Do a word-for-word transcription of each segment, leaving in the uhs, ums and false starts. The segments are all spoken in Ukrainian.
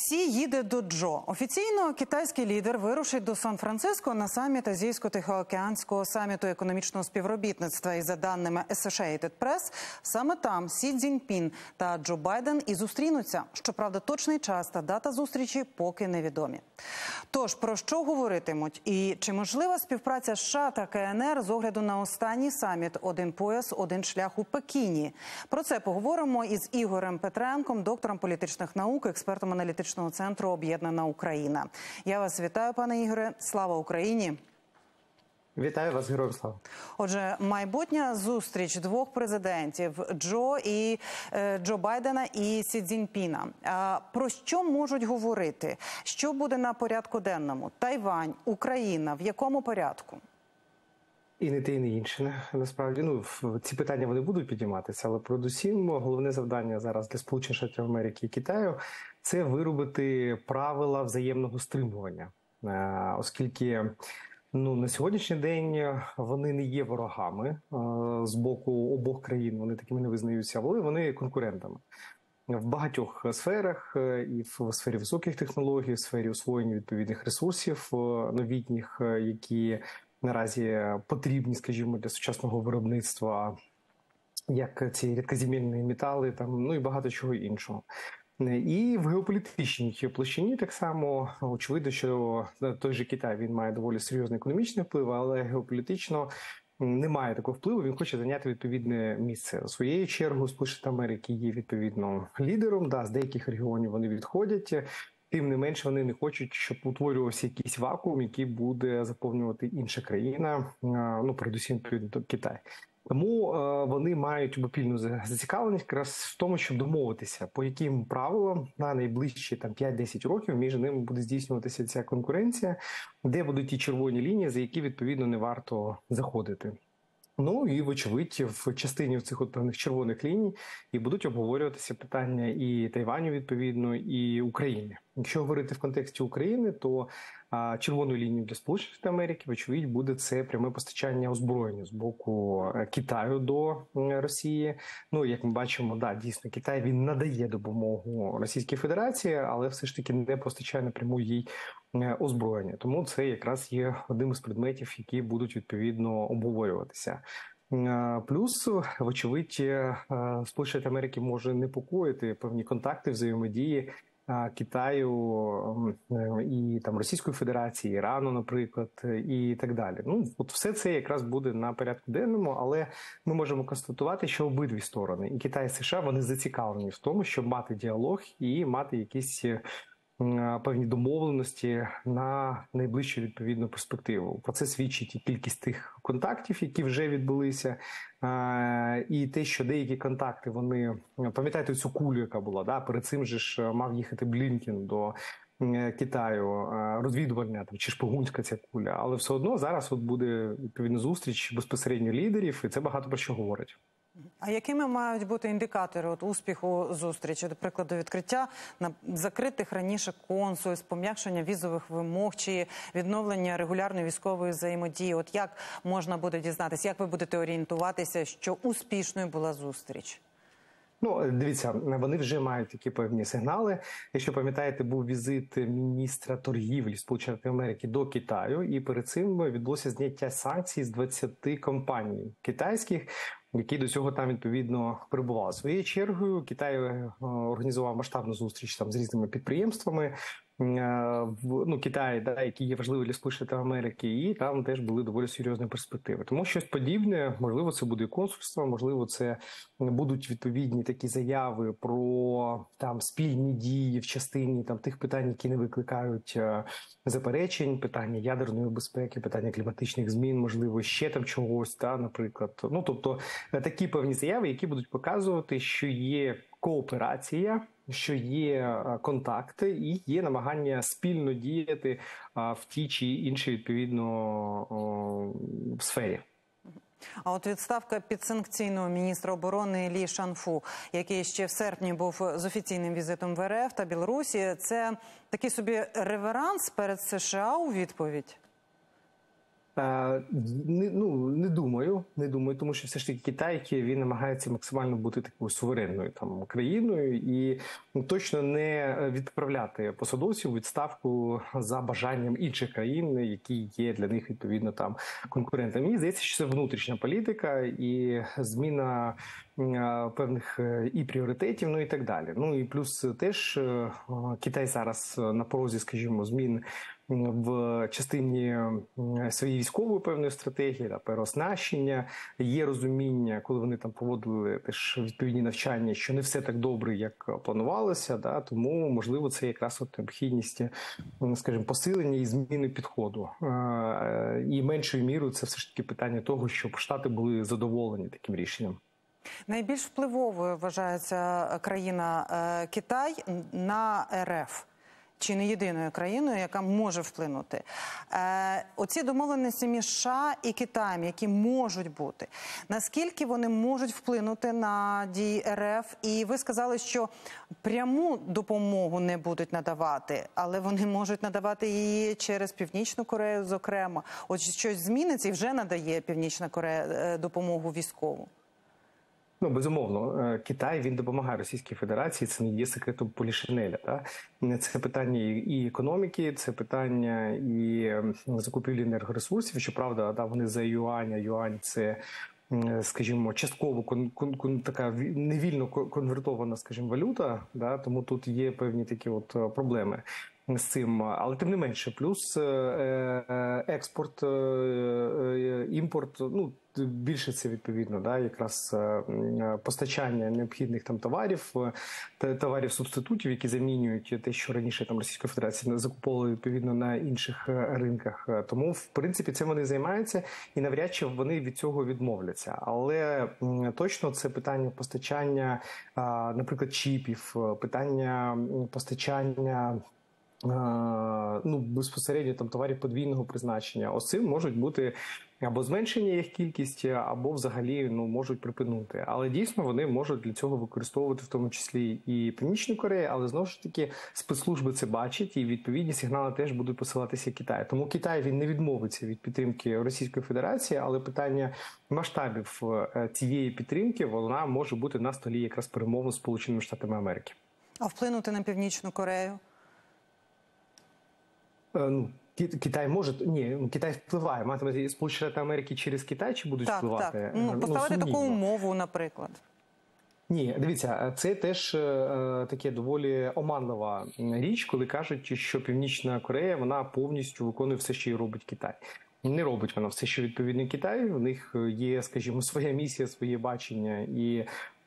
Сі їде до Джо. Офіційно китайський лідер вирушить до Сан-Франциско на саміт Азійсько-Тихоокеанського саміту економічного співробітництва. І за даними Associated Press, саме там Сі Цзіньпін та Джо Байден і зустрінуться. Щоправда, точний час та дата зустрічі поки невідомі. Тож, про що говоритимуть? І чи можлива співпраця США та Ка Ен Ер з огляду на останній саміт «Один пояс, один шлях» у Пекіні? Про це поговоримо із Ігорем Петренком, доктором політичних наук, експертом аналітичного центру «Об'єднана Україна». Я вас вітаю, пане Ігоре. Слава Україні! Вітаю вас, героям слава. Отже, майбутня зустріч двох президентів – Джо і е, Джо Байдена і Сі Цзіньпіна. А про що можуть говорити? Що буде на порядку денному? Тайвань, Україна. В якому порядку? І не те, і не інше. Насправді, ну, ці питання вони будуть підійматися, але передусім головне завдання зараз для Сполучених Штатів Америки і Китаю – це виробити правила взаємного стримування. Оскільки ну, на сьогоднішній день вони не є ворогами з боку обох країн, вони такими не визнаються, але вони конкурентами. В багатьох сферах, і в сфері високих технологій, в сфері освоєння відповідних ресурсів новітніх, які наразі потрібні, скажімо, для сучасного виробництва, як ці рідкоземельні метали, там, ну і багато чого іншого. І в геополітичній площині так само очевидно, що той же Китай, він має доволі серйозний економічний вплив, але геополітично немає такого впливу, він хоче зайняти відповідне місце. У своєю чергу Сполучені Америки є відповідно лідером, да, з деяких регіонів вони відходять, тим не менше вони не хочуть, щоб утворювався якийсь вакуум, який буде заповнювати інша країна, ну, передусім, відповідно, Китай. Тому е, вони мають обопільну зацікавленість якраз в тому, щоб домовитися, по яким правилам на найближчі там п'ять-десять років між ними буде здійснюватися ця конкуренція, де будуть ті червоні лінії, за які, відповідно, не варто заходити. Ну і, вочевидь, в частині цих от певних червоних ліній і будуть обговорюватися питання і Тайваню, відповідно, і України. Якщо говорити в контексті України, то а, червоною лінією для Сполучених Штатів Америки, вочевидь, буде це пряме постачання озброєння з боку Китаю до Росії. Ну, як ми бачимо, да, дійсно, Китай, він надає допомогу Російській Федерації, але все ж таки не постачає напряму їй озброєння. Тому це якраз є одним із предметів, які будуть, відповідно, обговорюватися. Плюс, вочевидь, Сполучені Штати Америки може непокоїти певні контакти, взаємодії Китаю і там Російської Федерації, Ірану, наприклад, і так далі. Ну, от все це якраз буде на порядку денному, але ми можемо констатувати, що обидві сторони, і Китай, і США, вони зацікавлені в тому, щоб мати діалог і мати якісь певні домовленості на найближчу відповідну перспективу. Про це свідчить і кількість тих контактів, які вже відбулися, і те, що деякі контакти, вони, пам'ятаєте цю кулю, яка була, да? Перед цим же ж мав їхати Блінкен до Китаю, розвідувальна там, чи шпигунська ця куля, але все одно зараз от буде відповідна зустріч безпосередньо лідерів, і це багато про що говорить. А якими мають бути індикатори от, успіху зустрічі? До прикладу, відкриття на закритих раніше консульств, пом'якшення візових вимог чи відновлення регулярної військової взаємодії? От як можна буде дізнатися, як ви будете орієнтуватися, що успішною була зустріч? Ну, дивіться, вони вже мають такі певні сигнали. Якщо пам'ятаєте, був візит міністра торгівлі Сполучених Штатів Америки до Китаю, і перед цим відбулося зняття санкцій з двадцяти компаній китайських, які до цього там, відповідно, перебували. Своєю чергою Китай організував масштабну зустріч там з різними підприємствами, ну, Китай, да, які є важливі для Сполучених Штатів Америки, і там теж були доволі серйозні перспективи. Тому щось подібне, можливо, це буде консульство, можливо, це будуть відповідні такі заяви про там спільні дії в частині там тих питань, які не викликають заперечень, питання ядерної безпеки, питання кліматичних змін, можливо, ще там чогось, та, наприклад. Ну, тобто, такі певні заяви, які будуть показувати, що є кооперація, що є контакти і є намагання спільно діяти в тій чи іншій, відповідно, сфері. А от відставка підсанкційного міністра оборони Лі Шанфу, який ще в серпні був з офіційним візитом в Ер Еф та Білорусі, це такий собі реверанс перед США у відповідь? Е, Не, ну, не думаю, не думаю, тому що все ж таки Китай, він намагається максимально бути такою суверенною там країною і ну, точно не відправляти посадовців у відставку за бажанням інших країн, які є для них відповідно там конкурентами. Мені здається, що це внутрішня політика і зміна е, певних і пріоритетів, ну і так далі. Ну і плюс теж е, Китай зараз на порозі, скажімо, змін в частині своєї військової певної стратегії, та переоснащення, є розуміння, коли вони там проводили теж відповідні навчання, що не все так добре, як планувалося, да, тому, можливо, це якраз от необхідність, скажімо, посилення і зміни підходу. І меншою мірою це все ж таки питання того, щоб Штати були задоволені таким рішенням. Найбільш впливовою вважається країна Китай на РФ. Чи не єдиною країною, яка може вплинути. Е, оці домовленості між США і Китаєм, які можуть бути, наскільки вони можуть вплинути на дії РФ? І ви сказали, що пряму допомогу не будуть надавати, але вони можуть надавати її через Північну Корею, зокрема. От щось зміниться і вже надає Північна Корея допомогу військову. Ну, безумовно, Китай, він допомагає Російській Федерації, це не є секретом Полішинеля. Та? Це питання і економіки, це питання і закупівлі енергоресурсів. Щоправда, да, вони за юань, а юань – це, скажімо, частково кон, кон, така невільно конвертована, скажімо, валюта, да? Тому тут є певні такі от проблеми з цим, але тим не менше, плюс експорт, імпорт, ну, більше це відповідно, да, якраз постачання необхідних там товарів, товарів субститутів, які замінюють те, що раніше там Російська Федерація закуповувала відповідно на інших ринках. Тому, в принципі, цим вони займаються і навряд чи вони від цього відмовляться. Але точно це питання постачання, наприклад, чіпів, питання постачання ну, безпосередньо там товарів подвійного призначення. Ось цим можуть бути або зменшення їх кількості, або взагалі ну, можуть припинути. Але дійсно вони можуть для цього використовувати в тому числі і Північну Корею, але знову ж таки спецслужби це бачать і відповідні сигнали теж будуть посилатися Китаю. Тому Китай він не відмовиться від підтримки Російської Федерації, але питання масштабів цієї підтримки вона може бути на столі якраз перемовин з Сполученими Штатами Америки. А вплинути на Північну Корею? Ну, Китай може, ні, Китай впливає. Матиме Сполучені Штати Америки через Китай чи будуть так, впливати? Так, ну, поставити ну, таку умову, наприклад. Ні, дивіться, це теж е, таке доволі оманлива річ, коли кажуть, що Північна Корея, вона повністю виконує все, що й робить Китай. Не робить вона все, що відповідно Китаю. В них є, скажімо, своя місія, своє бачення і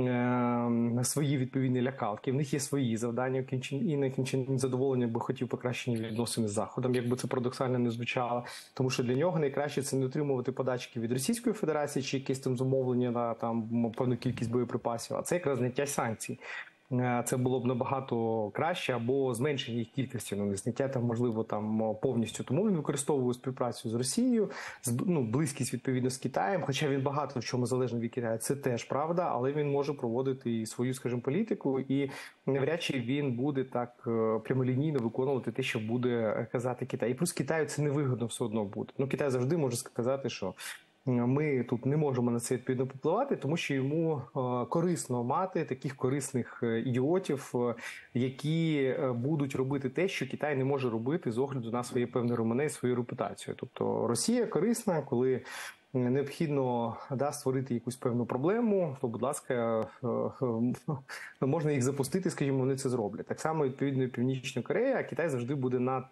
е, свої відповідні лякалки. В них є свої завдання, і на кінченні задоволення би хотів покращення відносини з Заходом, якби це парадоксально не звучало. Тому що для нього найкраще це не отримувати подачки від Російської Федерації чи якесь там замовлення на там певну кількість боєприпасів, а це якраз зняття санкцій. Це було б набагато краще, або зменшення їх кількості, ну не зняття там, можливо, там повністю. Тому він використовує співпрацю з Росією, ну, близькість відповідно з Китаєм, хоча він багато в чому залежний від Китаю, це теж правда, але він може проводити і свою, скажімо, політику, і навряд чи він буде так прямолінійно виконувати те, що буде казати Китай. І плюс Китаю це невигодно все одно буде. Ну, Китай завжди може сказати, що ми тут не можемо на це відповідно попливати, тому що йому корисно мати таких корисних ідіотів, які будуть робити те, що Китай не може робити з огляду на своє певне реноме, свою репутацію. Тобто Росія корисна, коли необхідно да, створити якусь певну проблему, то, будь ласка, можна їх запустити, скажімо, вони це зроблять. Так само, відповідно, Північна Корея, а Китай завжди буде над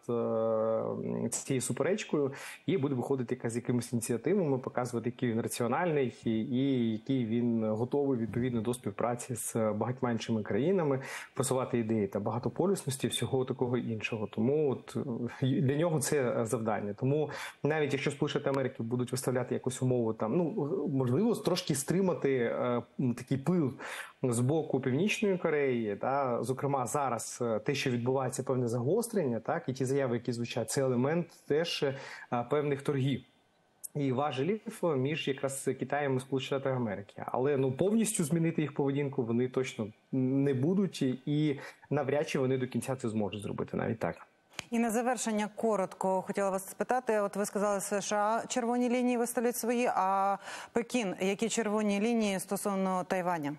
цією суперечкою і буде виходити якась з якимись ініціативами, показувати, який він раціональний і який він готовий, відповідно, до співпраці з багатьма іншими країнами, просувати ідеї та багатополюсності, всього такого іншого. Тому от для нього це завдання. Тому навіть якщо Сполучені Штати Америки будуть виставляти якусь умову там, ну, можливо, трошки стримати е, такий пил з боку Північної Кореї, та, зокрема, зараз те, що відбувається, певне загострення, так, і ті заяви, які звучать, це елемент теж е, певних торгів і важелів між якраз Китаєм і Сполученими Штатами Америки. Але ну повністю змінити їх поведінку вони точно не будуть, і навряд чи вони до кінця це зможуть зробити, навіть так. І на завершення коротко хотіла вас спитати. От ви сказали, США червоні лінії виставлять свої, а Пекін, які червоні лінії стосовно Тайваня?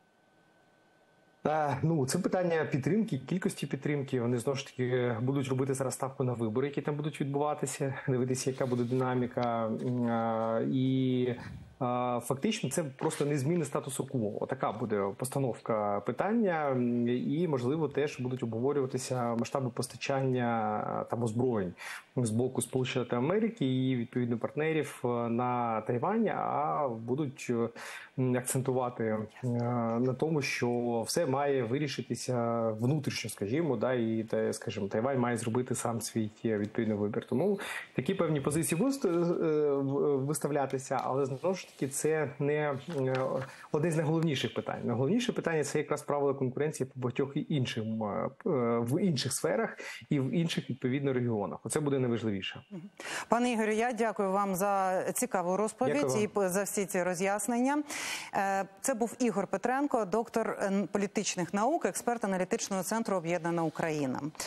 Ну, це питання підтримки, кількості підтримки. Вони знову ж таки будуть робити зараз ставку на вибори, які там будуть відбуватися, дивитися, яка буде динаміка. І фактично це просто не зміни статусу кво. Така буде постановка питання, і, можливо, теж будуть обговорюватися масштаби постачання там озброєнь з боку Сполучених Штатів Америки і, відповідно, партнерів на Тайвані, а будуть акцентувати на тому, що все має вирішитися внутрішньо, скажімо, да, і, скажімо, Тайвань має зробити сам свій відповідний вибір. Тому такі певні позиції будуть виставлятися, але знову ж таки це не одне з найголовніших питань. Найголовніше питання – це якраз правила конкуренції по багатьох іншим, в інших сферах і в інших, відповідно, регіонах. Оце буде найважливіше. Пане Ігорю, я дякую вам за цікаву розповідь і за всі ці роз'яснення. Це був Ігор Петренко, доктор політичних наук, експерт аналітичного центру «Об'єднана Україна».